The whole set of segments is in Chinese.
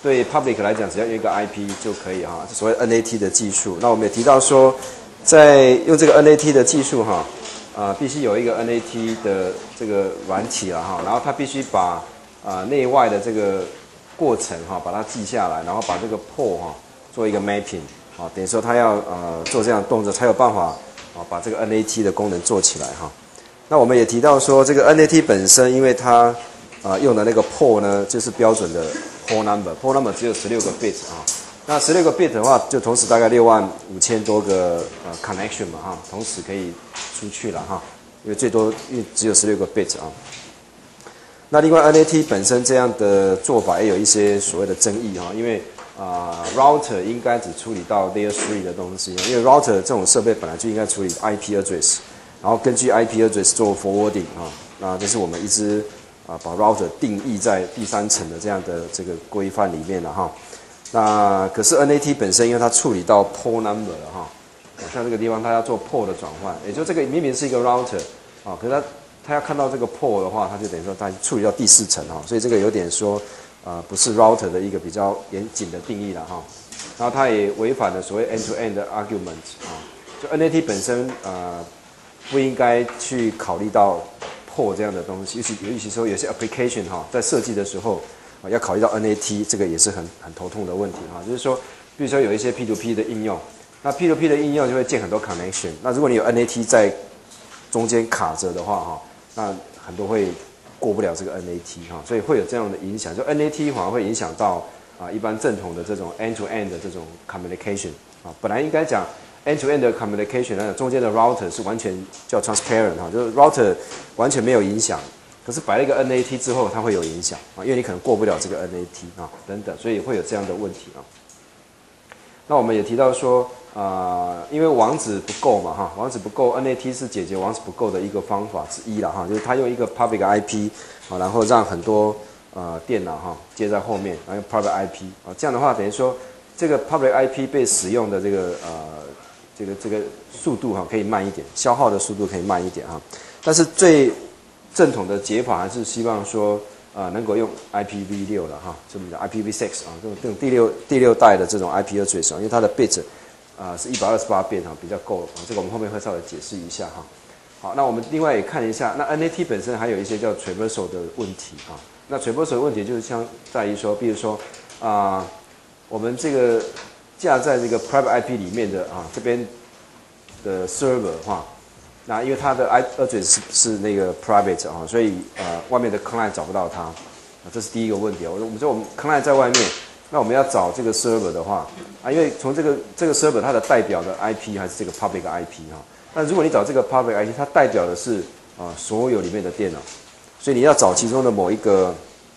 对 public 来讲，只要有一个 IP 就可以哈，所谓 NAT 的技术。那我们也提到说，在用这个 NAT 的技术哈，必须有一个 NAT 的这个软体了哈，然后它必须把内外的这个过程哈，把它记下来，然后把这个 port 哈做一个 mapping 啊，等于说它要做这样的动作，才有办法把这个 NAT 的功能做起来哈。那我们也提到说，这个 NAT 本身，因为它用的那个 port 呢，就是标准的 port number，port number 只有16个 bit 啊。那16个 bit 的话，就同时大概65000多个connection 嘛哈，同时可以出去了哈，因为最多因为只有16个 bit 啊。那另外 NAT 本身这样的做法也有一些所谓的争议哈，因为router 应该只处理到 Layer 3的东西，因为 router 这种设备本来就应该处理 IP address， 然后根据 IP address 做 forwarding 啊，那这是我们一直把 router 定义在第3层的这样的这个规范里面了哈。那可是 NAT 本身因为它处理到 port number 了哈，像这个地方它要做 port 的转换，也就这个明明是一个 router 啊，可是它要看到这个 port 的话，它就等于说它处理到第4层哈，所以这个有点说不是 router 的一个比较严谨的定义了哈。然后它也违反了所谓 end-to-end 的 argument 啊，就 NAT 本身不应该去考虑到 port 这样的东西，尤其说有些 application 哈，在设计的时候要考虑到 NAT， 这个也是很头痛的问题哈。就是说，比如说有一些 P2P 的应用，那 P2P 的应用就会建很多 connection， 那如果你有 NAT 在中间卡着的话哈，那很多会过不了这个 NAT 哈，所以会有这样的影响，就 NAT 反而会影响到一般正统的这种 end-to-end 的这种 communication 啊，本来应该讲 end-to-end 的 communication， 那中间的 router 是完全叫 transparent 哈，就是 router 完全没有影响。可是摆了一个 NAT 之后，它会有影响啊，因为你可能过不了这个 NAT 啊，等等，所以会有这样的问题啊。那我们也提到说，因为网址不够嘛哈，网址不够 ，NAT 是解决网址不够的一个方法之一啦哈，就是它用一个 public IP 啊，然后让很多电脑哈接在后面，然后用 private IP 啊，这样的话等于说这个 public IP 被使用的这个速度哈可以慢一点，消耗的速度可以慢一点哈，但是最正统的解法还是希望说，能够用 IPv6 了哈，这么的 IPv6 啊，这种第六代的这种 IP address 啊，因为它的 bit 是128 bit 哈，比较够啊，这个我们后面会稍微解释一下哈。好，那我们另外也看一下，那 NAT 本身还有一些叫 traversal 的问题啊。那 traversal 的问题就是在于说，比如说我们这个架在这个 private IP 里面的这边的 server 哈。那因为它的 address 是那个 private 啊，所以外面的 client 找不到它，这是第一个问题。我们说我们 client 在外面，那我们要找这个 server 的话因为从这个 server 它的代表的 IP 还是这个 public IP 哈。那如果你找这个 public IP， 它代表的是所有里面的电脑，所以你要找其中的某一个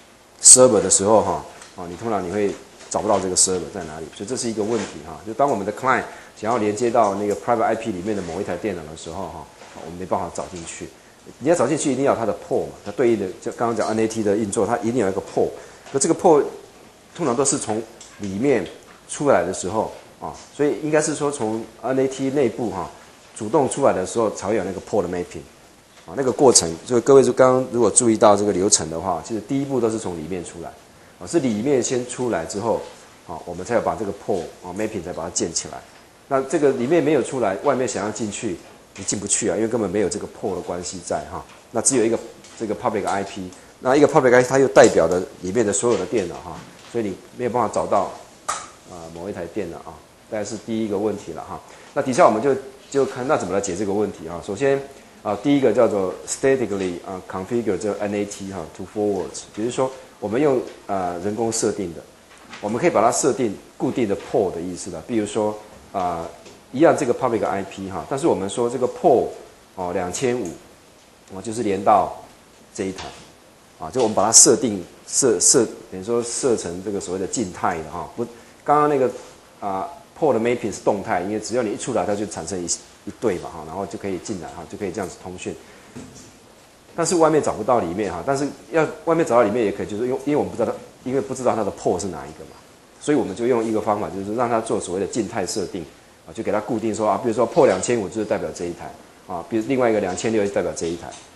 server 的时候你通常你会找不到这个 server 在哪里，所以这是一个问题哈。就当我们的 client 想要连接到那个 private IP 里面的某一台电脑的时候我们没办法找进去。你要找进去，一定要有它的 port 嘛，它对应的就刚刚讲 NAT 的运作，它一定有一个 port。可这个 port 通常都是从里面出来的时候所以应该是说从 NAT 内部主动出来的时候才会有那个 port 的 mapping 那个过程，就各位就刚刚如果注意到这个流程的话，其实第一步都是从里面出来是里面先出来之后我们才有把这个 port mapping 才把它建起来。那这个里面没有出来，外面想要进去，你进不去因为根本没有这个 port 的关系在那只有一个这个 public IP， 那一个 public IP 它又代表了里面的所有的电脑所以你没有办法找到某一台电脑大概是第一个问题了那底下我们就看那怎么来解这个问题首先第一个叫做 statically configure 这个 NAT to forwards， 比如说我们用人工设定的，我们可以把它设定固定的 port 的意思的，比如说一样这个 public IP 但是我们说这个 port 2500就是连到这一台就我们把它设定等于说设成这个所谓的静态的不，刚刚那个port 的 mapping 是动态，因为只要你一出来，它就产生一对嘛然后就可以进来就可以这样子通讯。但是外面找不到里面但是要外面找到里面也可以，就是因为我们不知道它的 port 是哪一个嘛，所以我们就用一个方法，就是让它做所谓的静态设定就给它固定说比如说 port 2500就是代表这一台比如另外一个2600就代表这一台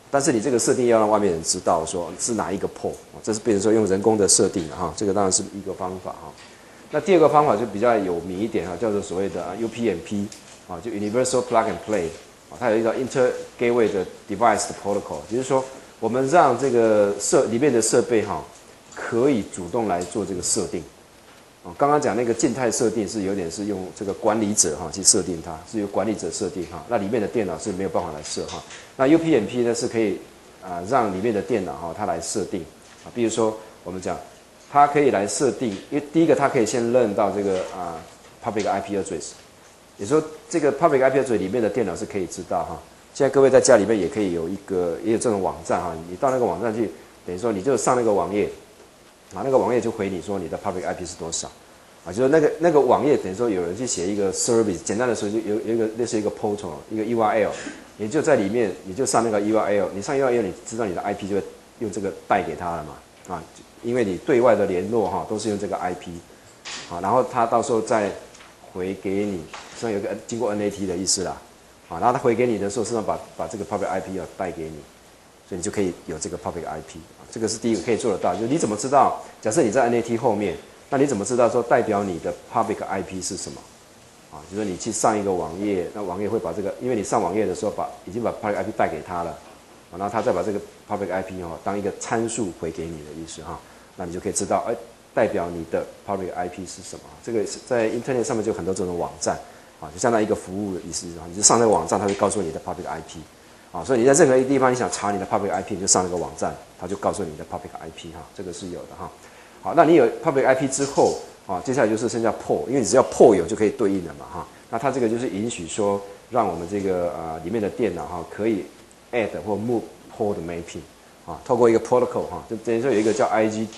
但是你这个设定要让外面人知道说是哪一个 port， 这是变成说用人工的设定了哈，这个当然是一个方法哈。那第二个方法就比较有名一点哈，叫做所谓的 UPnP 啊，就 Universal Plug and Play 啊，它有一个 Inter Gateway 的 Device 的 Protocol， 就是说我们让这个里面的设备哈可以主动来做这个设定。刚刚讲那个静态设定是有点是用这个管理者哈去设定它，是由管理者设定哈，那里面的电脑是没有办法来设哈。那 UPnP 呢是可以让里面的电脑哈它来设定啊，比如说我们讲它可以来设定，因为第一个它可以先认到这个public IP address， 也就是说这个 public IP address 里面的电脑是可以知道哈。现在各位在家里面也可以也有这种网站哈，你到那个网站去，等于说你就上那个网页。那个网页就回你说你的 public IP 是多少，就是那个网页等于说有人去写一个 service， 简单的说就有一个类似一个 portal， 一个 URL， 你就在里面你就上那个 URL， 你上 URL 你知道你的 IP 就会用这个带给他了嘛，因为你对外的联络哈都是用这个 IP， 然后他到时候再回给你，实际上有个经过 NAT 的意思啦，然后他回给你的时候，实际上把这个 public IP 要带给你。所以你就可以有这个 public IP， 这个是第一个可以做得到。就是你怎么知道？假设你在 NAT 后面，那你怎么知道说代表你的 public IP 是什么？就是说你去上一个网页，那网页会把这个，因为你上网页的时候已经把 public IP 带给他了，然后他再把这个 public IP 当一个参数回给你的意思哈，那你就可以知道，代表你的 public IP 是什么？这个在 Internet 上面就有很多这种网站，就相当于一个服务的意思，你就上那个网站，它会告诉你的 public IP。所以你在任何一个地方，你想查你的 public IP， 你就上那个网站，它就告诉你的 public IP 哈，这个是有的哈。好，那你有 public IP 之后，接下来就是剩下 port， 因为你只要 port 有就可以对应了嘛哈。那它这个就是允许说，让我们这个里面的电脑哈可以 add 或 move port mapping 透过一个 protocol 就等于说有一个叫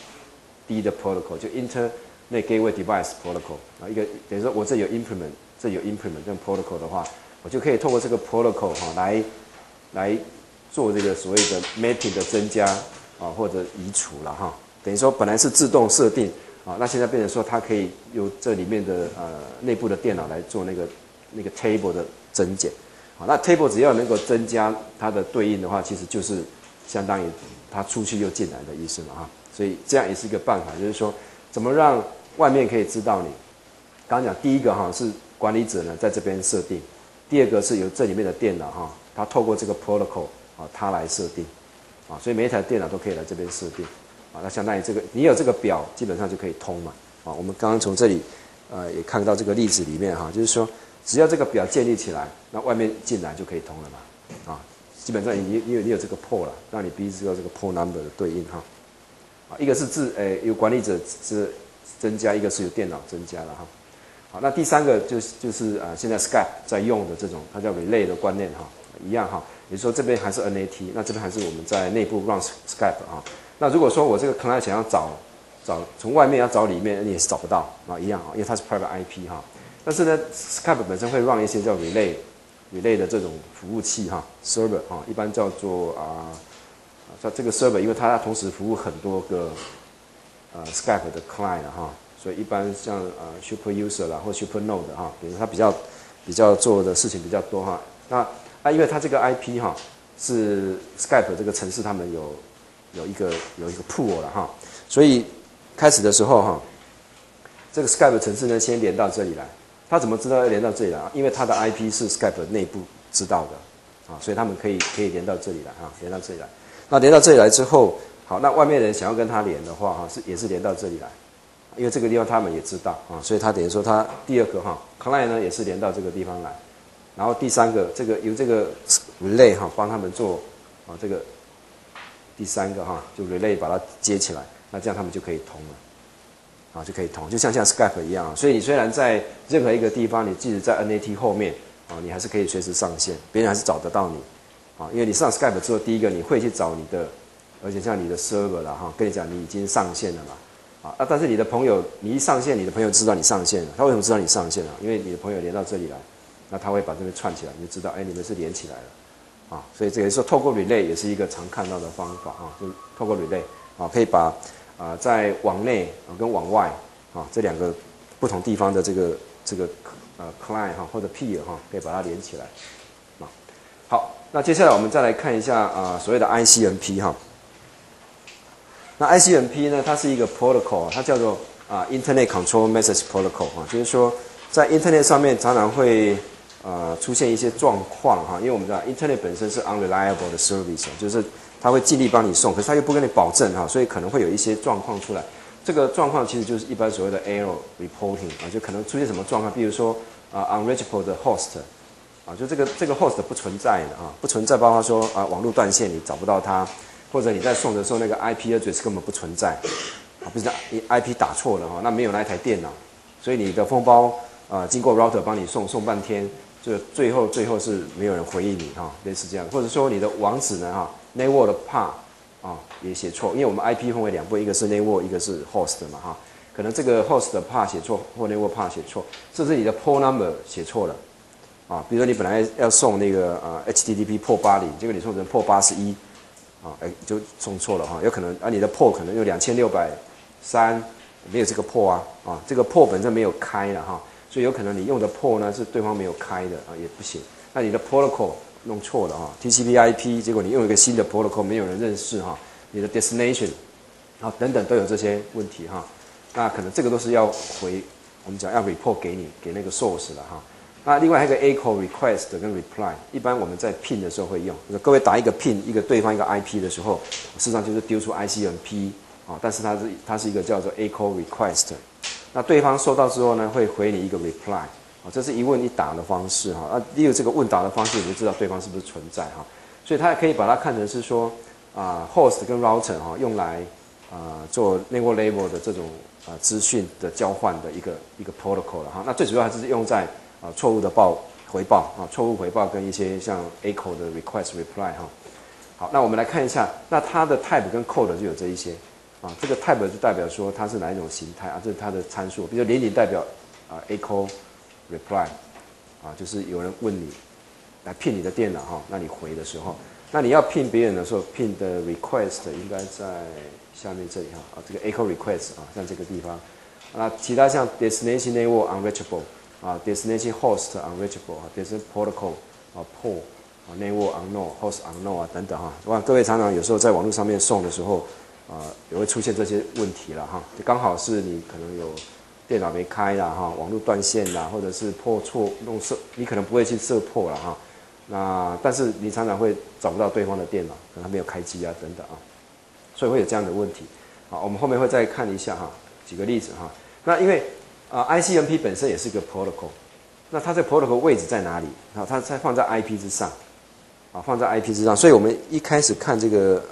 IGD 的 protocol， 就 Internet Gateway Device Protocol 一个等于说我这有 implement 这种 protocol 的话，我就可以透过这个 protocol 来做这个所谓的 mapping 的增加或者移除了哈，等于说本来是自动设定那现在变成说它可以由这里面的内部的电脑来做那个 table 的增减，那 table 只要能够增加它的对应的话，其实就是相当于它出去又进来的意思嘛哈，所以这样也是一个办法，就是说怎么让外面可以知道你。刚刚讲第一个是管理者呢在这边设定，第二个是由这里面的电脑它透过这个 protocol 它来设定所以每一台电脑都可以来这边设定那相当于这个你有这个表基本上就可以通嘛我们刚刚从这里也看到这个例子里面就是说只要这个表建立起来，那外面进来就可以通了嘛基本上你有这个 port 了，让你必须知道这个 port number 的对应一个是由管理者是增加，一个是由电脑增加了好，那第三个就是现在 Skype 在用的这种，它叫 relay 的观念一样也就是说这边还是 NAT， 那这边还是我们在内部 run Skype 那如果说我这个 client 想要找从外面要找里面，你也是找不到一样因为它是 private IP 但是呢 Skype 本身会 run 一些叫 relay 的这种服务器server 一般叫做这个 server， 因为它同时服务很多个Skype 的 client 所以一般像super user 啦或 super node 比如它比较做的事情比较多那因为它这个 IP 是 Skype 这个程式他们有一个 pool 了所以开始的时候这个 Skype 程式呢先连到这里来，它怎么知道要连到这里来因为它的 IP 是 Skype 内部知道的所以他们可以连到这里来连到这里来，那连到这里来之后，好，那外面人想要跟他连的话也是连到这里来。因为这个地方他们也知道所以他等于说他第二个client 呢也是连到这个地方来，然后第三个由这个 relay 帮他们做这个第三个就 relay 把它接起来，那这样他们就可以通了就可以通，就像 Skype 一样所以你虽然在任何一个地方，你即使在 NAT 后面你还是可以随时上线，别人还是找得到你因为你上 Skype 之后，第一个你会去找你的，而且像你的 server 啦跟你讲你已经上线了嘛但是你的朋友，你一上线，你的朋友知道你上线了。他为什么知道你上线了？因为你的朋友连到这里来，那他会把这边串起来，你就知道，你们是连起来了，所以这个说透过 relay 也是一个常看到的方法就透过 relay 可以把在网内跟网外这两个不同地方的这个client 或者 peer 可以把它连起来好， 那接下来我们再来看一下所谓的 ICMP 哈。那 ICMP 呢，它是一个 protocol， 它叫做Internet Control Message Protocol 就是说在 Internet 上面常常会出现一些状况哈，因为我们知道 Internet 本身是 unreliable 的 service， 就是它会尽力帮你送，可是它又不跟你保证哈，所以可能会有一些状况出来。这个状况其实就是一般所谓的 error reporting 就可能出现什么状况，比如说unreachable 的 host 就这个 host 不存在的不存在，包括说网络断线你找不到它，或者你在送的时候那个 IP address 根本不存在不是你 IP 打错了那没有那一台电脑，所以你的封包经过 router 帮你送半天，就最后是没有人回应你类似这样，或者说你的网址呢network 的 path也写错，因为我们 IP 分为两部，一个是 network， 一个是 host 嘛可能这个 host 的 path 写错，或 network path 写错，甚至你的 port number 写错了比如说你本来要送那个HTTP port 80，结果你送成 port 81就送错了有可能你的 port 可能有2603，没有这个 port 这个 port 本身没有开了所以有可能你用的 port 呢是对方没有开的也不行。那你的 protocol 弄错了TCP/IP， 结果你用一个新的 protocol 没有人认识你的 destination 等等都有这些问题那可能这个都是要我们讲要 report 给那个 source 了那另外还有一个 echo request 跟 reply， 一般我们在 pin 的时候会用，各位打一个 pin 一个对方一个 IP 的时候，事实上就是丢出 ICMP但是它是一个叫做 echo request， 那对方收到之后呢会回你一个 reply这是一问一答的方式利用这个问答的方式，你就知道对方是不是存在所以它也可以把它看成是说host 跟 router 用来做 network level 的这种资讯的交换的一个 protocol 了那最主要还是用在错误的回报错误回报跟一些像 echo 的 request reply 好，那我们来看一下，那它的 type 跟 code 就有这一些这个 type 就代表说它是哪一种形态这是它的参数，比如说00代表echo reply 就是有人问你来聘你的电脑那你回的时候，那你要聘别人的时候，聘的 request 应该在下面这里这个 echo request 像这个地方那其他像 destination network unreachable destination host unreachable destination protocol port network unknown host unknown 等等各位常常有时候在网络上面送的时候也会出现这些问题了就刚好是你可能有电脑没开啦网络断线啦，或者是破错弄设，你可能不会去设破啦那但是你常常会找不到对方的电脑，可能他没有开机等等所以会有这样的问题我们后面会再看一下几个例子那因为ICMP 本身也是一个 protocol， 那它这个 protocol 位置在哪里它放在 IP 之上放在 IP 之上，所以我们一开始看这个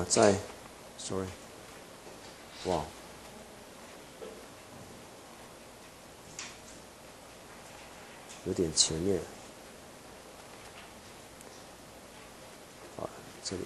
sorry 哇有点前面这里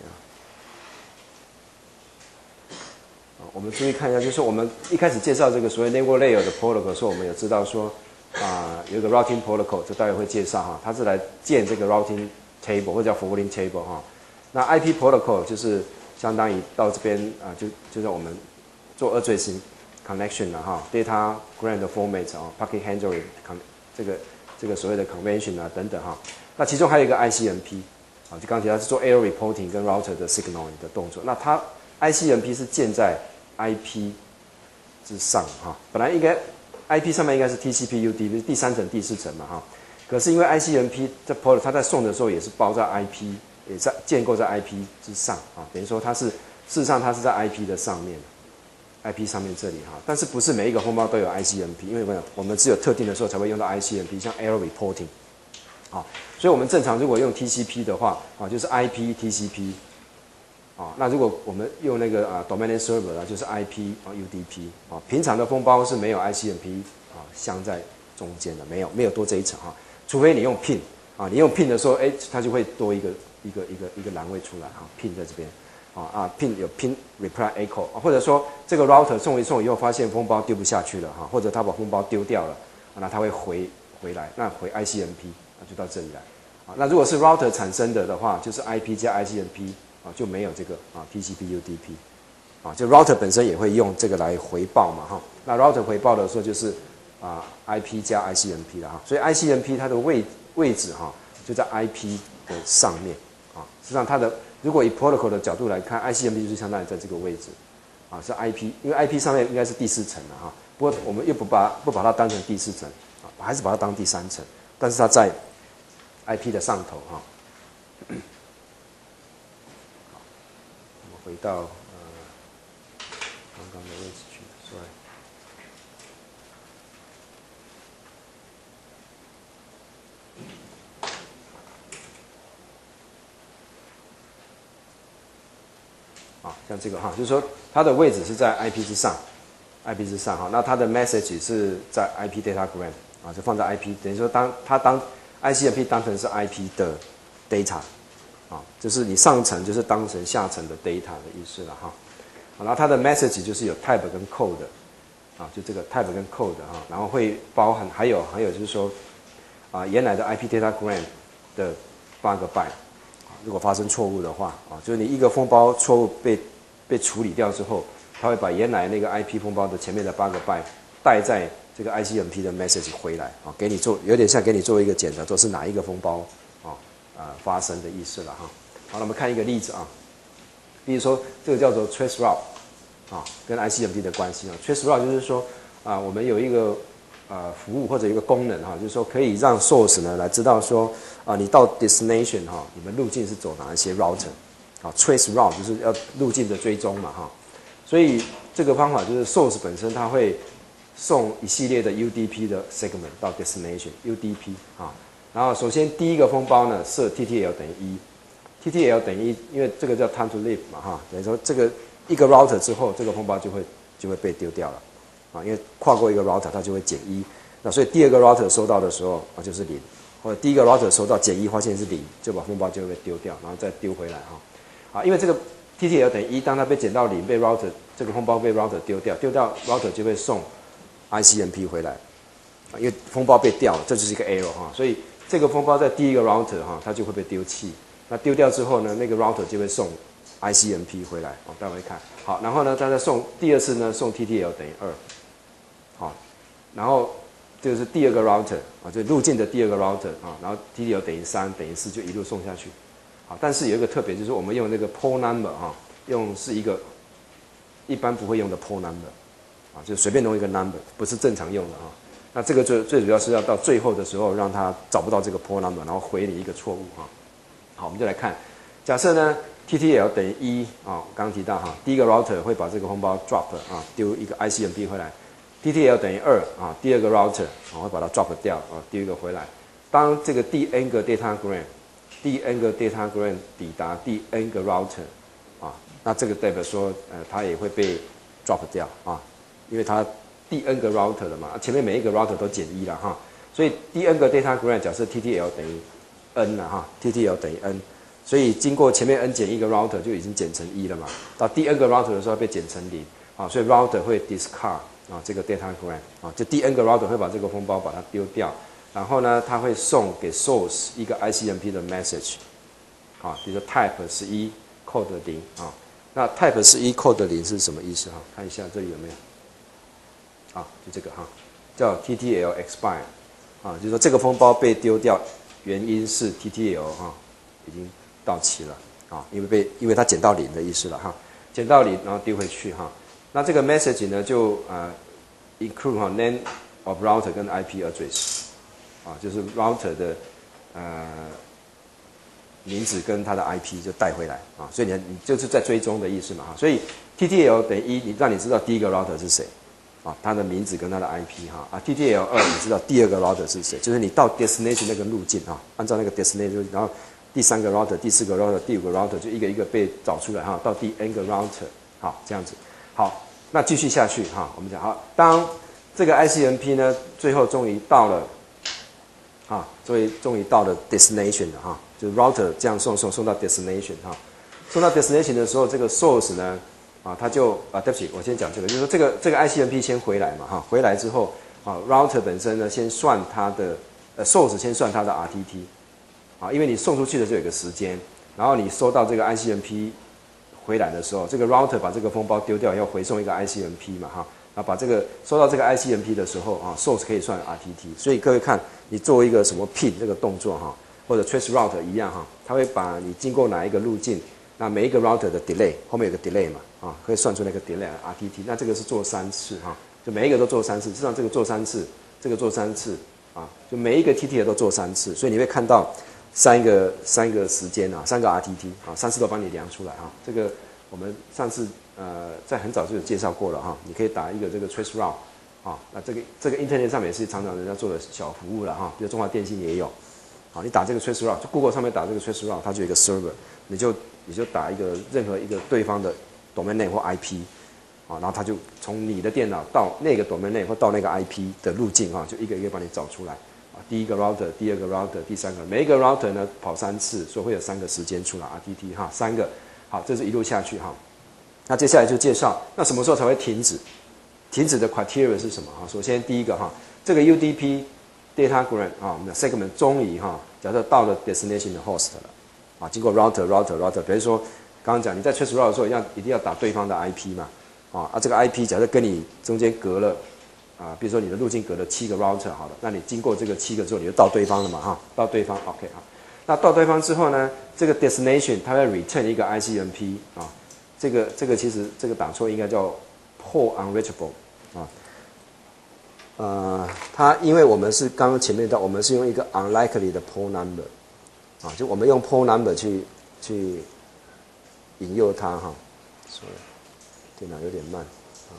我们注意看一下，就是我们一开始介绍这个所谓 network layer 的 protocol 的时候，我们有知道说有一个 routing protocol， 这待会会介绍它是来建这个 routing table 或者叫 forwarding table 那 IP protocol 就是相当于到这边就是我们做addressing connection 了data grant format packet handling 这个所谓的 convention 等等那其中还有一个 ICMP就刚才提到是做 error reporting 跟 router 的 signal 的动作，那它 ICMP 是建在 IP 之上本来应该 IP 上面应该是 TCP/UDP 第三层第四层嘛可是因为 ICMP 在 port 它在送的时候也是包在 IP， 也在建构在 IP 之上等于说它是事实上它是在 IP 的上面 IP 上面这里但是不是每一个封包都有 ICMP， 因为我们只有特定的时候才会用到 ICMP， 像 error reporting所以我们正常如果用 TCP 的话就是 IP TCP那如果我们用那个domain name server 就是 IP UDP 平常的封包是没有 ICMP 镶在中间的，没有多这一层除非你用 pin 你用 pin 的时候它就会多一个栏位出来pin 在这边pin 有 pin reply echo 或者说这个 router 送一送以后发现封包丢不下去了或者他把封包丢掉了那他会回来，那回 ICMP 就到这里来那如果是 router 产生的话，就是 IP 加 ICMP就没有这个TCP/UDP就 router 本身也会用这个来回报嘛那 router 回报的时候就是IP 加 ICMP 了所以 ICMP 它的位置就在 IP 的上面实际上它的如果以 protocol 的角度来看 ，ICMP 就是相当于在这个位置，啊，是 IP， 因为 IP 上面应该是第4层的哈，不过我们又不把它当成第4层，啊，还是把它当第3层，但是它在 IP 的上头哈。好，我们回到刚刚的位置去 ，sorry。啊，像这个哈，就是说它的位置是在 IP 之上 ，IP 之上哈，那它的 message 是在 IP datagram 啊，就放在 IP， 等于说当 ICMP 当成是 IP 的 data 啊，就是你上层就是当成下层的 data 的意思了哈。好，然后它的 message 就是有 type 跟 code 啊，就这个 type 跟 code 啊，然后会包含还有就是说啊，原来的 IP datagram 的8个 byte。如果发生错误的话，啊，就是你一个封包错误被处理掉之后，它会把原来那个 IP 封包的前面的8个 byte 带在这个 ICMP 的 message 回来，啊，给你做有点像给你做一个检查，说是哪一个封包发生的意思了哈。好，那我们看一个例子啊，比如说这个叫做 trace route 啊，跟 ICMP 的关系啊 ，trace route 就是说啊，我们有一个服务或者一个功能哈，就是说可以让 source 呢来知道说啊，你到 destination 哈，你们路径是走哪一些 router， 啊 trace route 就是要路径的追踪嘛哈，所以这个方法就是 source 本身它会送一系列的 UDP 的 segment 到 destination UDP 啊，然后首先第一个封包呢设 TTL 等于1 ，TTL 等于1，因为这个叫 time to live 嘛哈，等于说这个一个 router 之后，这个封包就会被丢掉了。啊，因为跨过一个 router 它就会减1，那所以第二个 router 收到的时候啊就是0，或者第一个 router 收到减1发现是0，就把封包就会被丢掉，然后再丢回来哈。啊，因为这个 TTL 等于1，当它被减到0，被 router 这个封包被 router 丢掉 router 就会送 ICMP 回来，啊，因为封包被掉了，这就是一个 error 哈，所以这个封包在第一个 router 哈它就会被丢弃，那丢掉之后呢，那个 router 就会送 ICMP 回来，我待会看好，然后呢，它再送第二次呢送 TTL 等于2。好，然后这个是第二个 router 啊，就路径的第二个 router 啊，然后 TTL 等于3等于4就一路送下去。好，但是有一个特别，就是我们用那个 port number 啊，用是一个一般不会用的 port number 啊，就随便弄一个 number， 不是正常用的啊。那这个最主要是要到最后的时候让它找不到这个 port number， 然后回你一个错误哈。好，我们就来看，假设呢 TTL 等于1啊，刚刚提到哈，第一个 router 会把这个封包 drop 啊，丢一个 ICMP 回来。TTL 等于2啊，第二个 router 啊会把它 drop 掉啊，丢一个回来。当这个第 n 个 datagram 抵达第 n 个 router 啊，那这个代表说它也会被 drop 掉啊，因为它第 n 个 router 了嘛，前面每一个 router 都减1了哈，所以第 n 个 datagram 假设 TTL 等于 n 了哈 ，TTL 等于 n， 所以经过前面 n 减1个 router 就已经减成1了嘛，到第 n 个 router 的时候被减成0啊，所以 router 会 discard。啊，这个 datagram 啊，就第 n 个 router 会把这个封包把它丢掉，然后呢，它会送给 source 一个 ICMP 的 message， 啊，比如说 type 11 code 0啊，那 type 11 code 0是什么意思哈？看一下这里有没有？啊，就这个哈，叫 TTL expire， 啊，就是说这个封包被丢掉，原因是 TTL 啊已经到期了啊，因为它减到0的意思了哈，减到0然后丢回去哈。那这个 message 呢，就include name of router 跟 IP address， 啊，就是 router 的名字跟它的 IP 就带回来啊，所以你就是在追踪的意思嘛哈。所以 TTL 等于1，让你知道第一个 router 是谁啊，它的名字跟它的 IP 哈啊 TTL 2，你知道第二个 router 是谁，就是你到 destination 那个路径啊，按照那个 destination， 然后第3个 router、第4个 router、第5个 router 就一个一个被找出来哈，到第 n 个 router， 好这样子。好，那继续下去哈，我们讲好，当这个 ICMP 呢，最后终于到了，啊，终于到了 destination 了哈，就是 router 这样送到 destination 哈，送到 destination 的时候，这个 source 呢，啊，它就对不起，我先讲这个，就是说这个 ICMP 先回来嘛哈，回来之后啊 ，router 本身呢，先算它的source 先算它的 RTT， 啊，因为你送出去的时候有个时间，然后你收到这个 ICMP。回来的时候，这个 router 把这个封包丢掉，要回送一个 ICMP 嘛哈，然后把这个收到这个 ICMP 的时候啊 ，source 可以算 RTT， 所以各位看，你做一个什么 pin 这个动作哈或者 trace route 一样哈，它会把你经过哪一个路径，那每一个 router的 delay 后面有个 delay 嘛，啊，可以算出那个 delay RTT， 那这个是做3次哈，就每一个都做3次，至少这个做3次，这个做3次，啊，就每一个 TTL 都做3次，所以你会看到三个时间啊，3个 RTT 啊，3次都帮你量出来哈，这个我们上次在很早就有介绍过了哈，你可以打一个这个 trace route。啊，那这个 Internet 上面也是常常人家做的小服务了哈，比如中华电信也有。好，你打这个 trace route， 就 Google 上面打这个 trace route， 它就有一个 server， 你就打任何一个对方的 domain name 或 IP， 啊，然后它就从你的电脑到那个 domain name 或到那个 IP 的路径哈，就一个一个帮你找出来。啊，第一个 router， 第二个 router， 第三个，每一个 router 呢跑3次，所以会有3个时间出来 RTT 哈，3个。好，这是一路下去哈。那接下来就介绍，那什么时候才会停止？停止的 criteria 是什么哈？首先第一个哈，这个 UDP datagram 啊，我们的 segment 终于哈，假设到了 destination 的 host 了，啊，经过 router， 比如说刚刚讲你在 trace route 的时候一定要打对方的 IP 嘛，啊，这个 IP 假设跟你中间隔了啊，比如说你的路径隔了7个 router 好了，那你经过这个7个之后，你就到对方了嘛哈，到对方 OK 好，那到对方之后呢，这个 destination 它会 return 一个 ICMP 啊，这个其实这个打错应该叫 port unreachable 啊，它因为我们是刚刚前面我们是用一个 unlikely 的 port number 啊，就我们用 port number 去引诱它哈，所以电脑有点慢啊。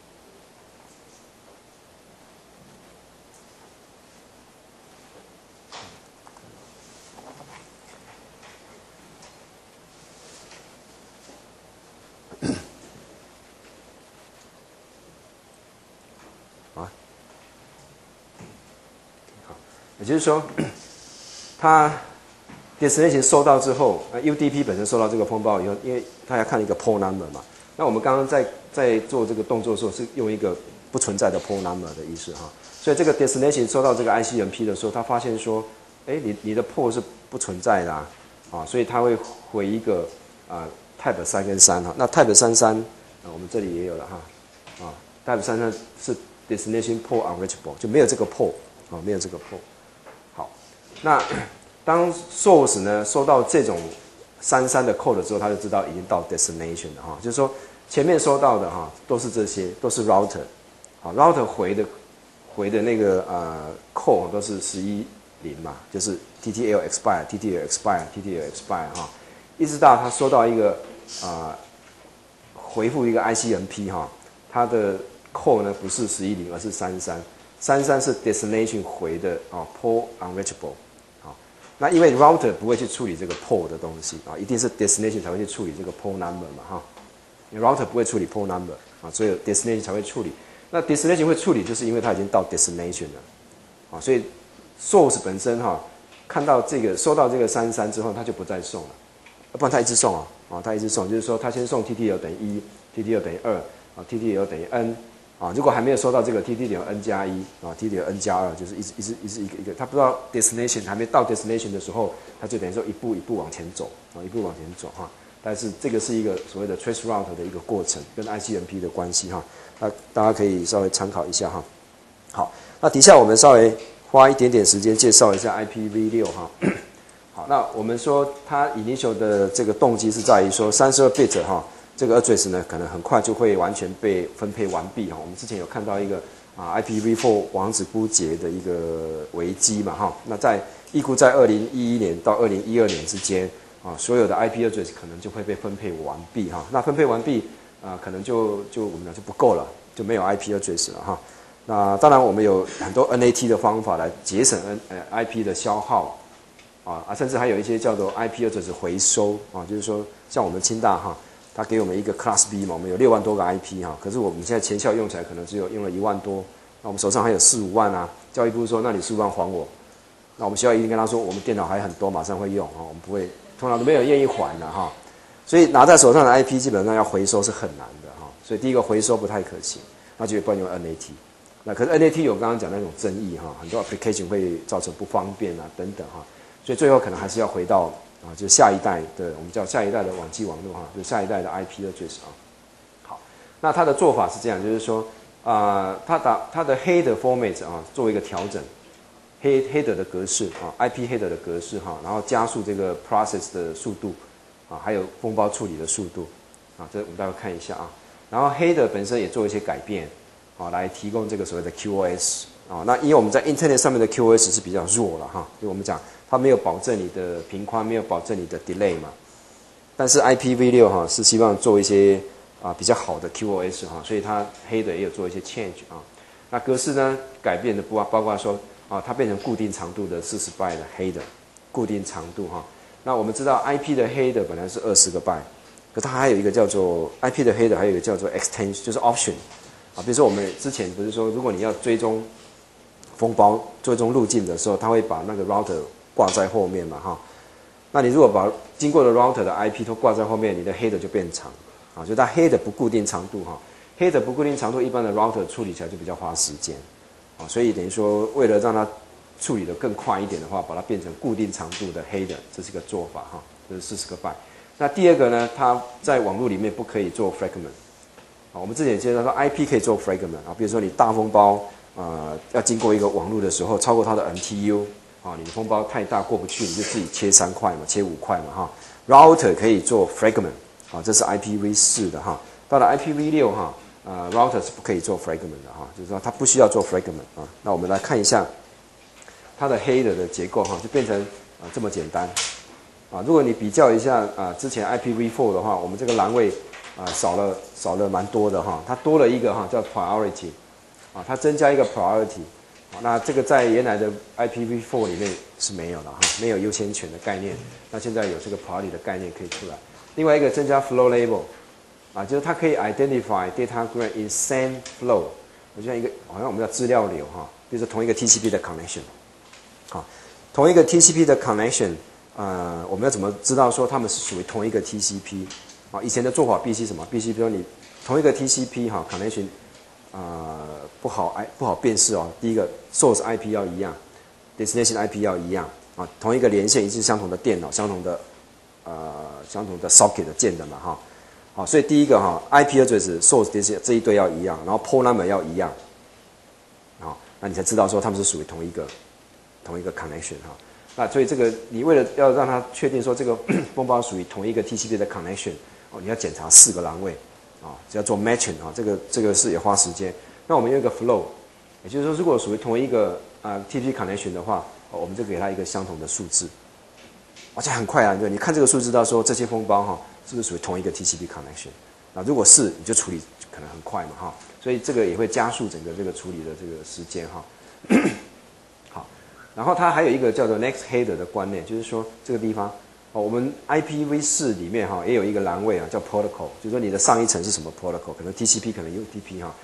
也就是说，它 destination 收到之后，UDP 本身收到这个风暴以后，因为它要看一个 port number 嘛，那我们刚刚在做这个动作的时候，是用一个不存在的 port number 的意思哈，所以这个 destination 收到这个 ICMP 的时候，它发现说，你的 port 是不存在的啊，所以它会回一个type 3跟3哈，那 type 33我们这里也有了哈，type 33是 destination port unreachable， 就没有这个 port 啊，没有这个 port。那当 source 呢收到这种33的 code 之后，他就知道已经到 destination 了哈，就是说前面收到的哈都是这些，都是 router， 好 router 回的那个code 都是11.0嘛，就是 TTL expire 哈，一直到他收到一个回复一个 ICMP 哈，它的 code 呢不是11.0而是33是 destination 回的port unreachable。那因为 router 不会去处理这个 port 的东西啊，一定是 destination 才会去处理这个 port number 嘛哈。因为 router 不会处理 port number 啊，所以 destination 才会处理。那 destination 会处理，就是因为它已经到 destination 了啊，所以 source 本身哈，看到这个收到这个33之后，它就不再送了，不然它一直送它一直送，就是说它先送 TTL 等于1 ，TTL 等于2啊 ，TTL 等于 n。如果还没有收到这个 TTL n 加1TTL n 加2，就是一直一个，他不知道 destination 还没到 destination 的时候，他就等于说一步一步往前走一步往前走哈。但是这个是一个所谓的 trace route 的一个过程，跟 ICMP 的关系哈。那大家可以稍微参考一下哈。好，那底下我们稍微花一点点时间介绍一下 IPv6哈。好，那我们说它 initial 的这个动机是在于说32 bit 哈。这个 address 呢，可能很快就会完全被分配完毕哈。我们之前有看到一个IPv4 网址枯竭的一个危机嘛哈。那预估在2011年到2012年之间所有的 IP address 可能就会被分配完毕哈。那分配完毕可能就我们讲就不够了，就没有 IP address 了哈。那当然我们有很多 NAT 的方法来节省IP 的消耗甚至还有一些叫做 IP address 回收就是说像我们清大哈。他给我们一个 Class B 嘛，我们有6万多个 IP 哈，可是我们现在前效用起来可能只有用了1万多，那我们手上还有4、5万教育部说，那你4、5万还我，那我们学校一定跟他说，我们电脑还很多，马上会用我们不会，通常都没有人愿意还的哈，所以拿在手上的 IP 基本上要回收是很难的哈，所以第一个回收不太可行，那就不然用 NAT， 那可是 NAT 有刚刚讲那种争议哈，很多 application 会造成不方便等等哈，所以最后可能还是要回到。就是下一代的，我们叫下一代的网际网络就是下一代的 IP address 好，那它的做法是这样，就是说它的 header format 作为一个调整 header 的格式啊 ，IP header 的格式哈，然后加速这个 process 的速度啊，还有封包处理的速度啊，这我们待会看一下啊。然后 header 本身也做一些改变啊，来提供这个所谓的 QoS 啊。那因为我们在 Internet 上面的 QoS 是比较弱了哈，就我们讲它没有保证你的频宽，没有保证你的 delay 嘛。但是 IPv6 哈是希望做一些比较好的 QoS 哈，所以它 header 也有做一些 change 啊。那格式呢改变的包括说它变成固定长度的40 byte 的 header， 固定长度哈。那我们知道 IP 的 header 本来是20个 byte， 可它还有一个叫做 IP 的 header， 还有一个叫做 extension， 就是 option 啊。比如说我们之前不是说，如果你要追踪封包、追踪路径的时候，它会把那个 router 挂在后面嘛哈。那你如果把经过的 router 的 IP 都挂在后面，你的 header 就变长啊，就它 header 不固定长度哈。header 不固定长度，一般的 router 处理起来就比较花时间啊，所以等于说为了让它处理得更快一点的话，把它变成固定长度的 header， 这是个做法哈，这是40个 byte。那第二个呢，它在网络里面不可以做 fragment 啊，我们之前也介绍说 IP 可以做 fragment 啊，比如说你大封包要经过一个网络的时候，超过它的 NTU 啊，你的封包太大过不去，你就自己切3块嘛，切5块嘛哈。router 可以做 fragment 啊，这是 IPv4 的哈。到了 IPv6 哈，router 是不可以做 fragment 的哈，就是说它不需要做 fragment 啊。那我们来看一下它的 header 的结构哈，就变成这么简单啊。如果你比较一下之前 IPv4 的话，我们这个栏位少了蛮多的哈，它多了一个哈叫 priority 啊，它增加一个 priority 啊。那这个在原来的 IPv4 里面是没有的哈，没有优先权的概念。那现在有这个 priority 的概念可以出来。另外一个增加 flow label。就是它可以 identify datagram in same flow， 就像好像我们叫资料流哈，比如说同一个 TCP 的 connection， 好，同一个 TCP 的 connection， 我们要怎么知道说它们是属于同一个 TCP？ 啊，以前的做法必须什么？必须比如说你同一个 TCP 哈 connection， 不好辨识哦。第一个 source IP 要一样 ，destination IP 要一样啊，同一个连线一是相同的电脑，相同的 socket 的键的嘛哈。好，所以第一个哈 ，IP address source 这一堆要一样，然后 port number 要一样，好，那你才知道说他们是属于同一个 connection 哈。那所以这个你为了要让它确定说这个封包属于同一个 TCP 的 connection， 哦，你要检查4个栏位，啊，只要做 matching 啊，这个是也花时间。那我们用一个 flow， 也就是说如果属于同一个TCP connection 的话，我们就给它一个相同的数字，而且很快啊，对，你看这个数字知道说这些封包哈。是不是属于同一个 TCP connection？ 那如果是，你就处理可能很快嘛哈，所以这个也会加速整个这个处理的这个时间哈。好，然后它还有一个叫做 next header 的观念，就是说这个地方我们 IPv4 里面哈也有一个栏位叫 protocol， 就是说你的上一层是什么 protocol， 可能 TCP， 可能 UDP 哈。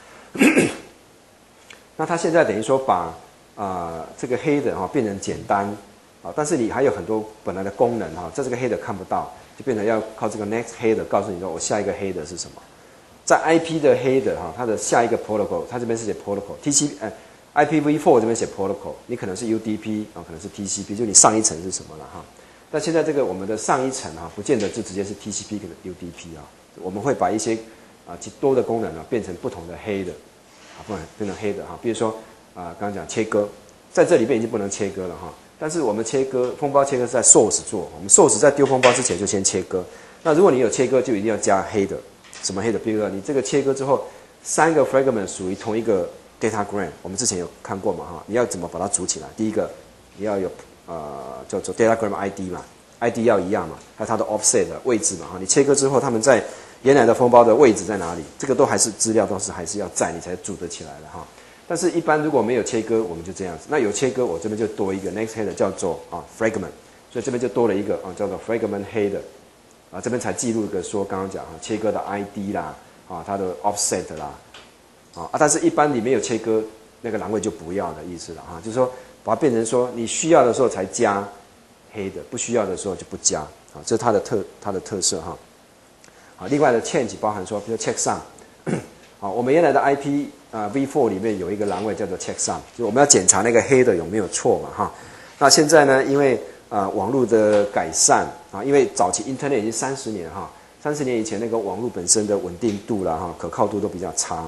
那它现在等于说把这个 header 哈变成简单啊，但是你还有很多本来的功能哈，在这个 header 看不到。就变成要靠这个 next header 告诉你说我下一个 header 是什么，在 IP 的 header 哈，它的下一个 protocol， 它这边是写 protocol，IPv4 这边写 protocol， 你可能是 UDP 可能是 TCP， 就你上一层是什么了哈。但现在这个我们的上一层不见得就直接是 TCP 跟 UDP 我们会把一些多的功能变成不同的 header， 变成 header 哈，比如说刚刚讲切割，在这里面已经不能切割了哈。但是我们切割封包切割是在 source 做，我们 source 在丢封包之前就先切割。那如果你有切割，就一定要加 header， 什么 header？ 比如说你这个切割之后，3个 fragment 属于同一个 datagram， 我们之前有看过嘛哈？你要怎么把它组起来？第一个你要有叫做 datagram ID 嘛 ，ID 要一样嘛，还有它的 offset 的位置嘛哈。你切割之后，他们在原来的封包的位置在哪里？这个都还是资料还是要在，你才组得起来的哈。但是，一般如果没有切割，我们就这样子。那有切割，我这边就多一个 next header 叫做fragment， 所以这边就多了一个叫做 fragment header， 这边才记录一个说刚刚讲切割的 ID 啦，它的 offset 啦，但是一般你没有切割，那个栏位就不要的意思了哈，就是说把它变成说你需要的时候才加 header， 不需要的时候就不加啊，这是它的特色哈。好，另外的 change 包含说，比如 checksum， 好，我们原来的 IPv4 里面有一个栏位叫做 checksum， 就我们要检查那个 header 有没有错嘛哈。那现在呢，因为网络的改善因为早期 Internet 已经30年哈，30年以前那个网络本身的稳定度啦可靠度都比较差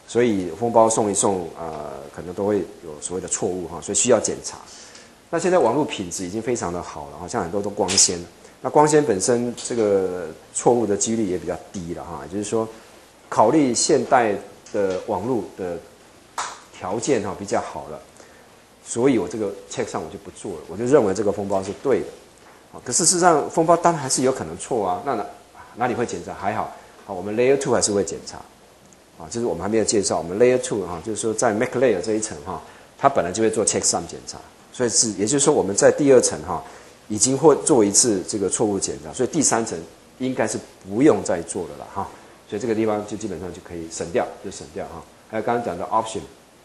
所以封包送一送，可能都会有所谓的错误哈，所以需要检查。那现在网络品质已经非常的好了，好像很多都光纤，那光纤本身这个错误的几率也比较低了哈，也就是说，考虑现代的网络的条件哈比较好了，所以我这个 check 上我就不做了，我就认为这个封包是对的。可事实上，封包当然还是有可能错啊。那哪里会检查？还好，我们 Layer 2还是会检查。就是我们还没有介绍，我们 Layer 2哈，就是说在 Mac Layer 这一层哈，它本来就会做 checksum 检查，所以也就是说我们在第2层哈，已经会做一次这个错误检查，所以第3层应该是不用再做了啦哈。所以这个地方就基本上就可以省掉，就省掉哈。还有刚刚讲的 option，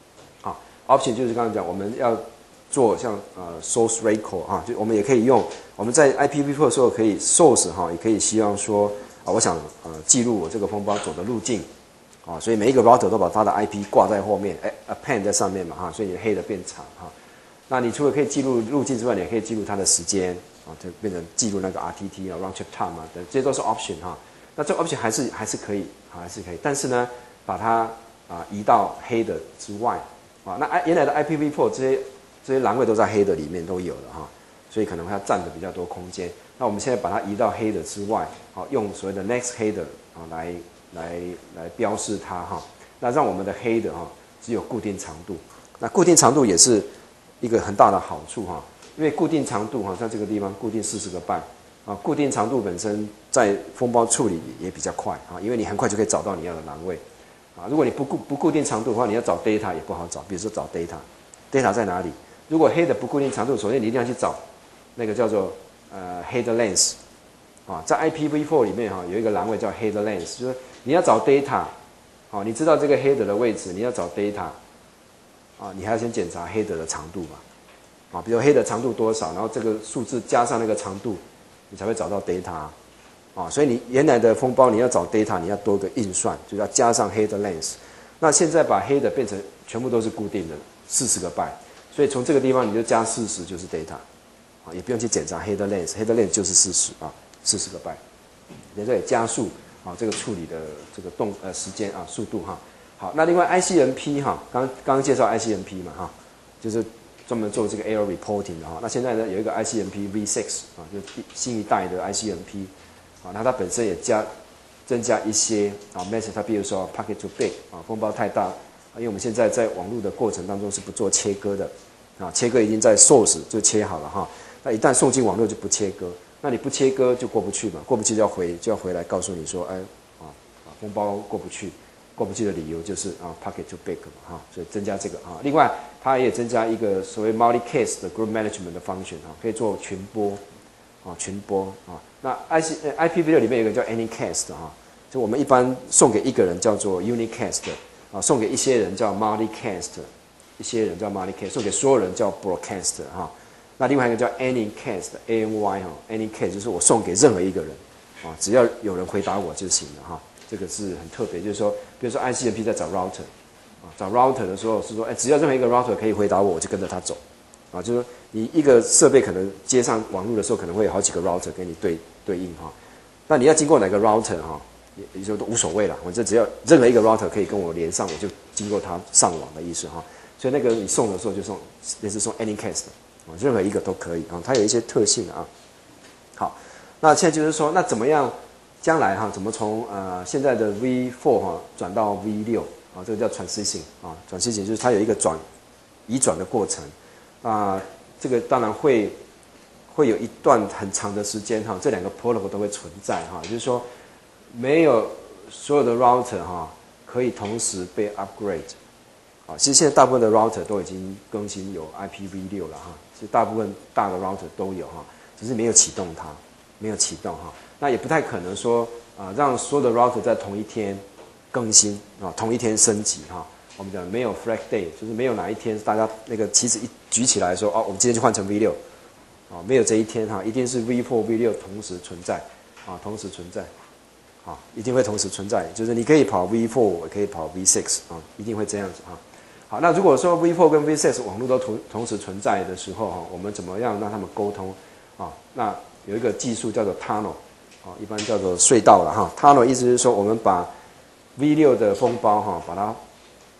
option 就是刚刚讲我们要做像source record 啊，就我们也可以用我们在 IPv4 的时候可以 source 哈，也可以希望说我想记录我这个封包走的路径所以每一个 router 都把它的 IP 挂在后面，append 在上面嘛哈，所以你的header变长哈。那你除了可以记录路径之外，你也可以记录它的时间就变成记录那个 RTT round trip time 等，这些都是 option 哈。那这个 option 还是可以还是可以，但是呢，把它移到header之外那原来的 IPv4 这些栏位都在header里面都有了哈，所以可能它占的比较多空间。那我们现在把它移到header之外用所谓的 next header来标示它哈，那让我们的header只有固定长度。那固定长度也是一个很大的好处哈，因为固定长度在这个地方固定40个byte固定长度本身在封包处理也比较快因为你很快就可以找到你要的栏位如果你不固定长度的话，你要找 data 也不好找，比如说找 data 在哪里？如果 header 不固定长度，首先你一定要去找那个叫做header length在 IPv4 里面有一个栏位叫 header length， 就是你要找 data 你知道这个 header 的位置，你要找 data你还要先检查 header 的长度嘛比如 header 长度多少，然后这个数字加上那个长度，你才会找到 data所以你原来的封包你要找 data， 你要多个运算，就要加上 header length。那现在把 header 变成全部都是固定的40个byte，所以从这个地方你就加40就是 data也不用去检查 header length，header length 就是4040个byte，也可以加速这个处理的这个时间速度好，那另外 ICMP 刚刚介绍 ICMP 嘛就是专门做这个 error reporting 的那现在呢有一个 ICMP V6 就是新一代的 ICMP那它本身也增加一些message， 它比如说 packet too big 封包太大因为我们现在在网络的过程当中是不做切割的切割已经在 source 就切好了那一旦送进网络就不切割，那你不切割就过不去嘛，过不去就要回来告诉你说封包过不去的理由就是packet too big 嘛所以增加这个另外它也增加一个所谓 multicast 的 group management 的 function 可以做群播那 IPv6 里面有一个叫 Anycast 就我们一般送给一个人叫做 unicast 送给一些人叫 multicast， 一些人叫 multicast， 送给所有人叫 broadcast 那另外一个叫 Anycast ANY Anycast 就是我送给任何一个人只要有人回答我就行了这个是很特别，就是说比如说 ICMP 在找 router找 router 的时候是说只要任何一个 router 可以回答我，我就跟着他走就是说你一个设备可能接上网络的时候可能会有好几个 router 跟你对应那你要经过哪个 router 也就都无所谓了，我就只要任何一个 router 可以跟我连上，我就经过它上网的意思所以那个你送的时候就送类似送 Anycast任何一个都可以它有一些特性好，那现在就是说那怎么样将来怎么从现在的 V4 转到 V6 这个叫 transition transition 就是它有一个移转的过程这个当然会有一段很长的时间这两个 protocol 都会存在就是说没有所有的 router 可以同时被 upgrade其实现在大部分的 router 都已经更新有 IPv6 了其实大部分大的 router 都有只是没有启动它，没有启动那也不太可能说让所有的 router 在同一天更新同一天升级我们讲没有 flag day， 就是没有哪一天大家那个旗子一举起来说我们今天就换成 V6没有这一天一定是 V4 V6 同时存在同时存在一定会同时存在，就是你可以跑 V4 也可以跑 V6 一定会这样子好，那如果说 V4 跟 V6 网络都同时存在的时候我们怎么样让他们沟通那有一个技术叫做 tunnel一般叫做隧道了tunnel 意思是说我们把 V6 的封包把它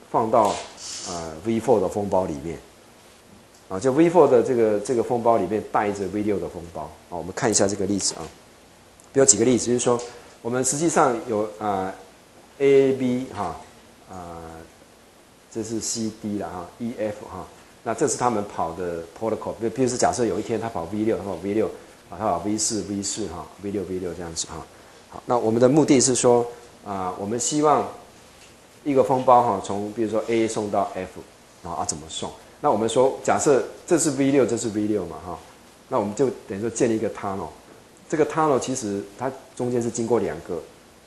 放到V4 的封包里面，啊，就 V4 的这个封包里面带着 V6 的封包，啊，我们看一下这个例子啊，比如几个例子，就是说我们实际上有AAB 哈，这是 CD 啦哈 ，EF 哈，那这是他们跑的 protocol， 比如说假设有一天他跑 V6， 他跑 V6， 啊，他跑 V4 哈 ，V6 这样子哈。好，那我们的目的是说，我们希望一个封包哈，从比如说 A 送到 F， 然后怎么送？那我们说，假设这是 V6， 这是 V6 嘛哈，那我们就等于说建立一个 tunnel， 这个 tunnel 其实它中间是经过2个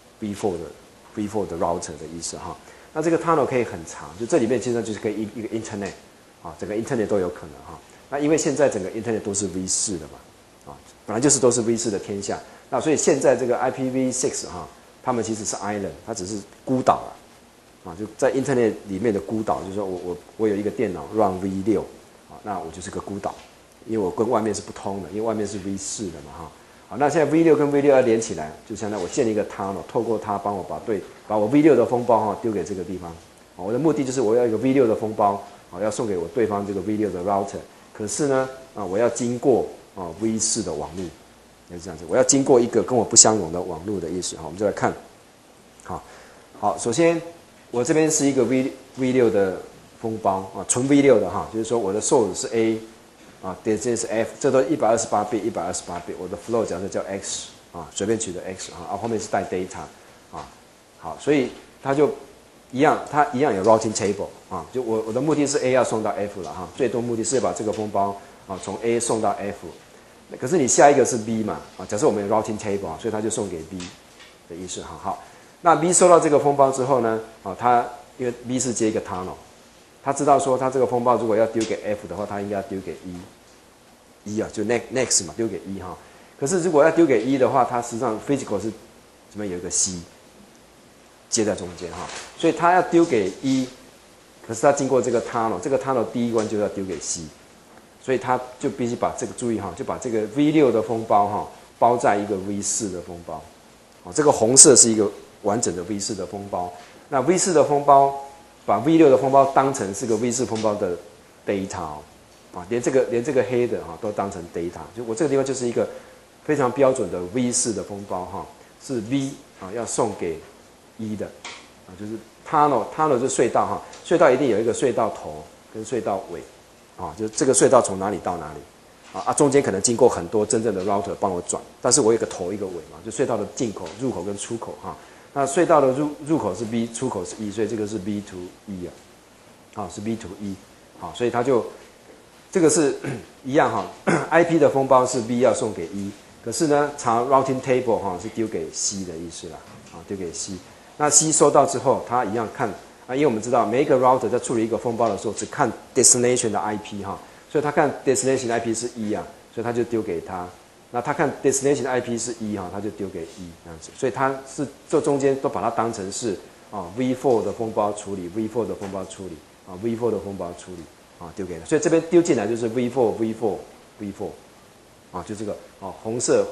V4 的 router 的意思哈。那这个 tunnel 可以很长，就这里面其实就是可以一个 internet， 啊，整个 internet 都有可能哈。那因为现在整个 internet 都是 V4 的嘛，啊，本来就是都是 V4 的天下。那所以现在这个 IPv6 哈，他们其实是 island， 它只是孤岛啊，就在 Internet 里面的孤岛，就是说我有一个电脑 run V6， 啊，那我就是个孤岛，因为我跟外面是不通的，因为外面是 V4 的嘛哈。好，那现在 V6 跟 V6 要连起来，就相当于我建立一个 tunnel， 透过它帮我把我 V6 的封包哈丢给这个地方。我的目的就是我要一个 V6 的封包，要送给我对方这个 V6 的 router， 可是呢，我要经过V4 的网路。是这样子，我要经过一个跟我不相容的网络的意思哈，我们就来看，好，首先我这边是一个 V6 的封包啊，纯 V6 的哈，就是说我的 source 是 A 啊，点这是 F， 这都128 bit， 我的 flow 假设叫 X 啊，随便取的 X 啊，后面是带 data 啊，好，所以它就它一样有 routing table 啊，就我的目的是 A 要送到 F 了哈，最终目的是把这个封包啊从 A 送到 F。可是你下一个是 B 嘛？啊，假设我们有 routing table， 所以它就送给 B 的意思。好，那 B 收到这个封包之后呢，它因为 B 是接一个 tunnel， 他知道说他这个封包如果要丢给 F 的话，他应该要丢给 E 啊，就 next 嘛，丢给 E 哈。可是如果要丢给 E 的话，它实际上 physical 是这边有一个 C 接在中间哈，所以他要丢给 E， 可是他经过这个 tunnel， 这个 tunnel 第一关就要丢给 C。所以他就必须把这个注意哈，就把这个 V6 的封包哈包在一个 V4 的封包，这个红色是一个完整的 V4 的封包。那 V4 的封包把 V6 的封包当成是个 V4 封包的 data 啊，连这个黑的哈都当成 data。就我这个地方就是一个非常标准的 V4 的封包哈，是 V 啊要送给 E 的啊，就是 tunnel 就是隧道哈，隧道一定有一个隧道头跟隧道尾。就是这个隧道从哪里到哪里，中间可能经过很多真正的 router 帮我转，但是我有个头一个尾嘛，就隧道的进口、入口跟出口哈。那隧道的入口是 B， 出口是 E， 所以这个是 B to E 是 B to E， 所以它就这个是一样哈。IP 的封包是 B 要送给 E， 可是呢，查 routing table 是丢给 C 的意思啦，丢给 C。那 C 收到之后，它一样看。因为我们知道每一个 router 在处理一个封包的时候，只看 destination 的 IP 哈，所以他看 destination 的 IP 是 E 啊，所以他就丢给他。那他看 destination 的 IP 是 E 哈，他就丢给 E 这样子。所以他是这中间都把它当成是V4 的封包处理 ，V4 的封包处理，V4 的封包处理丢给他。所以这边丢进来就是 V4， 就这个红色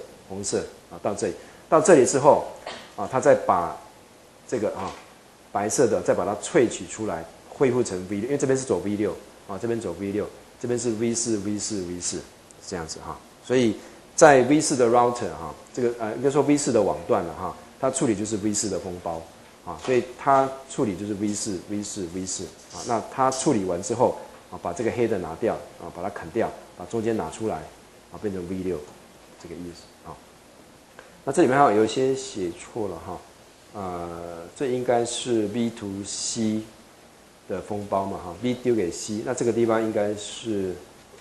到这里之后他再把这个白色的再把它萃取出来，恢复成 V6， 因为这边是走 V6 这边走 V6， 这边是 V4 这样子哈。所以在 V4 的 router 这个应该说 V4 的网段了哈，它处理就是 V4 的封包所以它处理就是 V4 那它处理完之后把这个黑的拿掉把它砍掉，把中间拿出来变成 V6 这个意思那这里面还有一些写错了哈。这应该是 V to C 的封包嘛哈 ，V 丢给 C， 那这个地方应该是，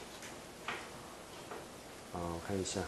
我看一下，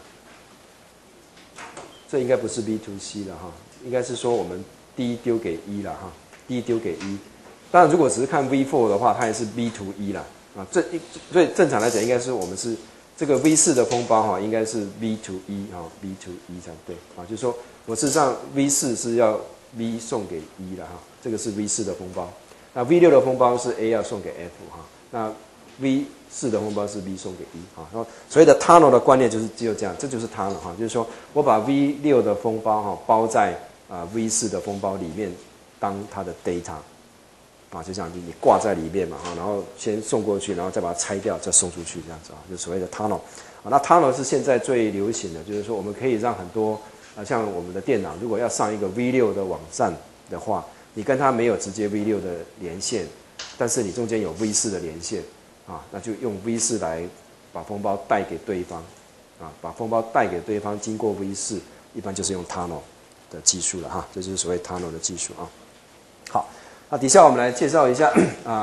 这应该不是 V to C 了哈，应该是说我们 D 丢给 E 了哈 ，D 丢给 E， 当然如果只是看 V4 的话，它也是 V to E 啦所以正常来讲应该是我们是这个 V4 的封包应该是 V to E V to E 才对就是说我事实上 V4 是要 V 送给 E 了这个是 V4 的封包。那 V6 的封包是 A 要送给 F 那 V4 的封包是 V 送给 E 然后所谓的 tunnel 的观念就是只有这样，这就是 tunnel 就是说我把 V6 的封包包在V4 的封包里面当它的 data 啊，就这样你挂在里面嘛，然后先送过去，然后再把它拆掉，再送出去这样子啊，就所谓的 tunnel。那 tunnel 是现在最流行的，就是说我们可以让很多像我们的电脑，如果要上一个 V6 的网站的话，你跟它没有直接 V6 的连线，但是你中间有 V4 的连线啊，那就用 V4 来把封包带给对方啊，把封包带给对方，经过 V4，一般就是用 tunnel 的技术了哈，这就是所谓 tunnel 的技术啊。好，那底下我们来介绍一下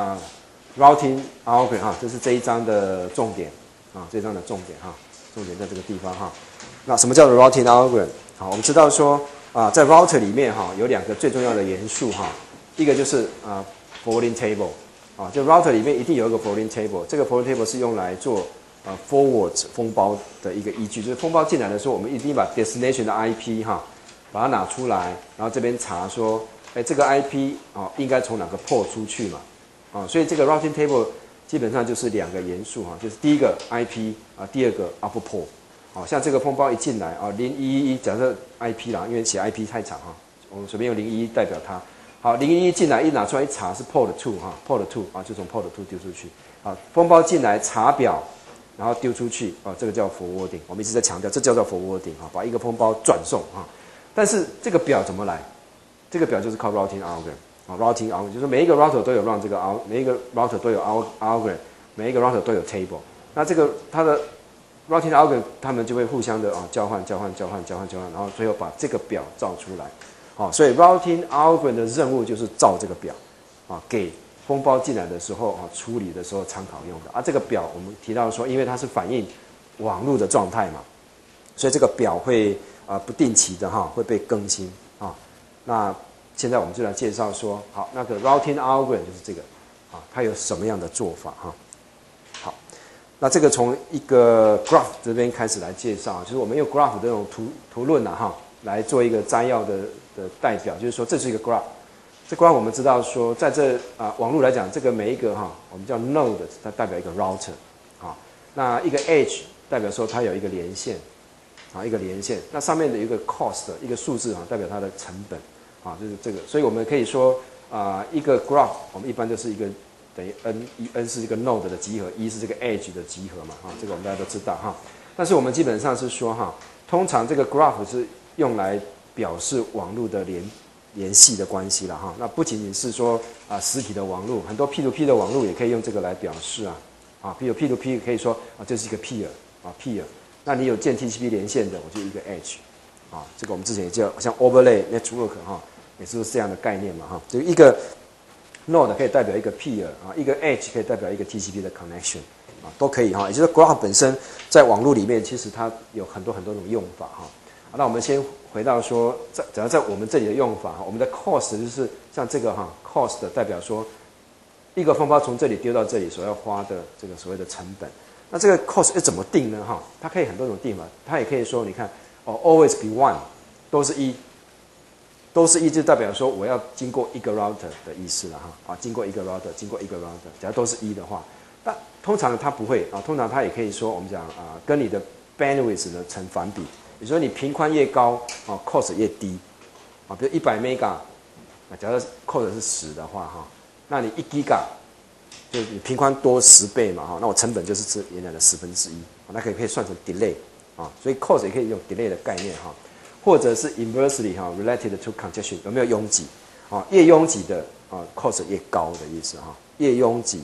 routing algorithm 哈，这是这一章的重点啊，这一章的重点哈，重点在这个地方哈。那什么叫做 routing algorithm？ 好，我们知道说在 router 里面哈有2个最重要的元素哈，一个就是forwarding table 啊，就 router 里面一定有一个 forwarding table， 这个 forwarding table 是用来做forward 封包的一个依据，就是封包进来的时候，我们一定把 destination 的 IP 哈把它拿出来，然后这边查说，这个 IP 应该从哪个 port 出去嘛，所以这个 routing table 基本上就是2个元素哈，就是第一个 IP 第二个 upper port。像这个封包一进来0111，假设 IP 啦，因为写 IP 太长哈，我们随便用011代表它。好，011进来一拿出来一查是 port 2哈 ，port 2就从 port 2丢出去。好，封包进来查表，然后丢出去这个叫 forwarding。我们一直在强调，这叫做 forwarding 把一个封包转送但是这个表怎么来？这个表就是靠 routing algorithm。routing algorithm 就是每一个 router 都有 run 这个每一个 router 都有 algorithm， 每一个 router 都有 table。那这个它的routing algorithm 他们就会互相的交换，然后最后把这个表造出来。所以 routing algorithm 的任务就是造这个表给封包进来的时候处理的时候参考用的。这个表我们提到说，因为它是反映网络的状态嘛，所以这个表会不定期的会被更新那现在我们就来介绍说，好，那个 routing algorithm 就是这个它有什么样的做法好。那这个从一个 graph 这边开始来介绍，就是我们用 graph 的这种图论来做一个摘要的代表，就是说这是一个 graph。这 graph 我们知道说，在这网络来讲，这个每一个我们叫 node， 它代表一个 router 那一个 edge 代表说它有一个连线一个连线。那上面的一个 cost 一个数字代表它的成本就是这个。所以我们可以说一个 graph 我们一般就是一个等于 n 是这个 node 的集合，1是这个 edge 的集合嘛这个我们大家都知道但是我们基本上是说通常这个 graph 是用来表示网络的联系的关系啦那不仅仅是说实体的网络，很多 P2P 的网络也可以用这个来表示比如 P2P 可以说这是一个 peer。那你有建 TCP 连线的，我就一个 edge 这个我们之前也叫像 overlay network 也是这样的概念嘛就一个 node 可以代表一个 peer 一个 edge 可以代表一个 TCP 的 connection 都可以也就是 graph 本身在网络里面其实它有很多种用法那我们先回到说，只要在我们这里的用法我们的 cost 就是像这个cost 代表说一个封包从这里丢到这里所要花的这个所谓的成本。那这个 cost 怎么定呢它可以很多种定法，它也可以说你看always be one， 都是一就代表说我要经过一个 router 的意思了经过一个 router， 假如都是一的话，那通常它不会通常它也可以说我们讲跟你的 bandwidth 呢成反比，也就是说你频宽越高cost 越低比如100 mega， 假如 cost 是10的话那你1 giga 就你频宽多10倍嘛那我成本就是这原来的1/10，那可以算成 delay所以 cost 也可以用 delay 的概念或者是 inversely related to congestion， 有没有拥挤越拥挤的cost 越高的意思越拥挤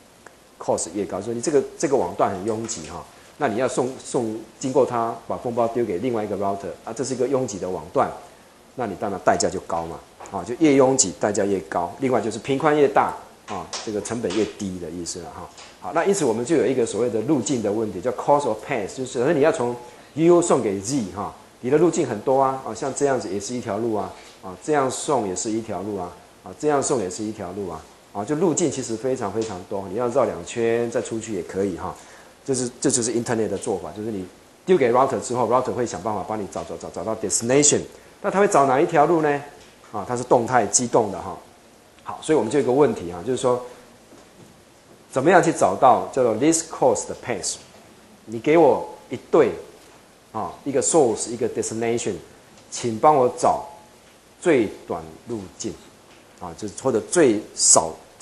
cost 越高，所以你这个网段很拥挤那你要经过它把封包丢给另外一个 router 这是一个拥挤的网段，那你当然代价就高嘛就越拥挤代价越高。另外就是频宽越大这个成本越低的意思了好，那因此我们就有一个所谓的路径的问题，叫 cost of path， 就是你要从 U 送给 Z 你的路径很多像这样子也是一条路这样送也是一条路这样送也是一条路就路径其实非常非常多，你要绕2圈再出去也可以这就是 Internet 的做法，就是你丢给 router 之后 ，router 会想办法帮你找到 destination， 那他会找哪一条路呢？它是动态机动的好，所以我们就有一个问题就是说，怎么样去找到叫做 least cost 的 path？ 你给我一对一个 source 一个 destination， 请帮我找最短路径就是或者最少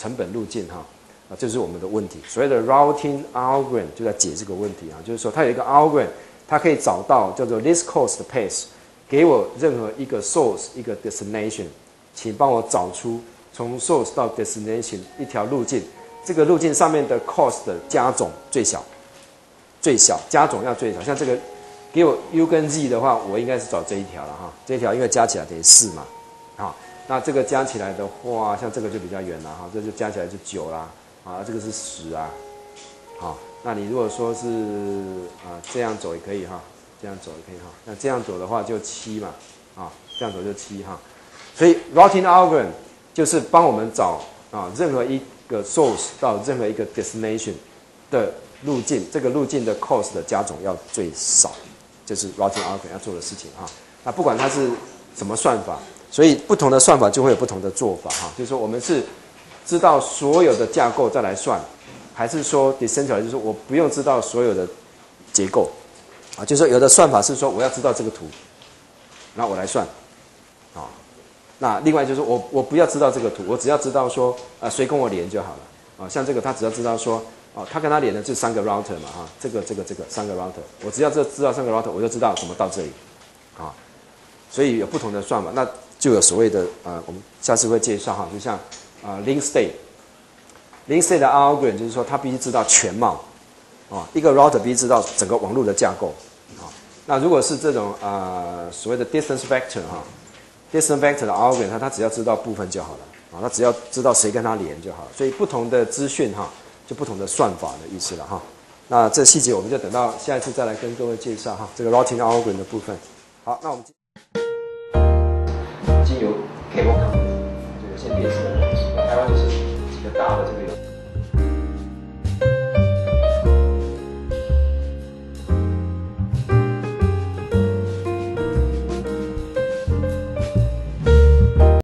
成本路径哈，这是我们的问题。所谓的 routing algorithm 就在解这个问题啊，就是说它有一个 algorithm， 它可以找到叫做 least cost path， 给我任何一个 source 一个 destination， 请帮我找出从 source 到 destination 一条路径，这个路径上面的 cost 的加总最小，加总要最小。像这个给我 u 跟 z 的话，我应该是找这一条了哈，这一条因为加起来等于4嘛，好，那这个加起来的话，像这个就比较远了哈，这就加起来就9啦，啊，这个是10啊，好，那你如果说是这样走也可以哈，这样走也可以哈，那这样走的话就7嘛，啊，这样走就7哈，所以 routing algorithm 就是帮我们找任何一个 source 到任何一个 destination 的路径，这个路径的 cost 的加总要最少，就是 routing algorithm 要做的事情哈。那不管它是什么算法，所以不同的算法就会有不同的做法哈。就是说我们是知道所有的架构再来算，还是说 decentralized， 就是说我不用知道所有的结构啊，就是说有的算法是说我要知道这个图，然后我来算啊。那另外就是我不要知道这个图，我只要知道说谁跟我连就好了啊。像这个他只要知道说他跟他连的这3个 router 嘛哈，这个3个 router， 我只要知道3个 router， 我就知道怎么到这里啊。所以有不同的算法，那就有所谓的我们下次会介绍哈，就像link state 的 algorithm 就是说它必须知道全貌啊，一个 router 必须知道整个网络的架构啊。那如果是这种所谓的 distance vector 哈，distance vector 的 algorithm 它只要知道部分就好了啊，它只要知道谁跟它连就好了。所以不同的资讯哈，就不同的算法的意思了哈。那这细节我们就等到下一次再来跟各位介绍哈，这个 routing algorithm 的部分。好，那我们经由 cable company 就有线电视，台湾就是几个大的这个。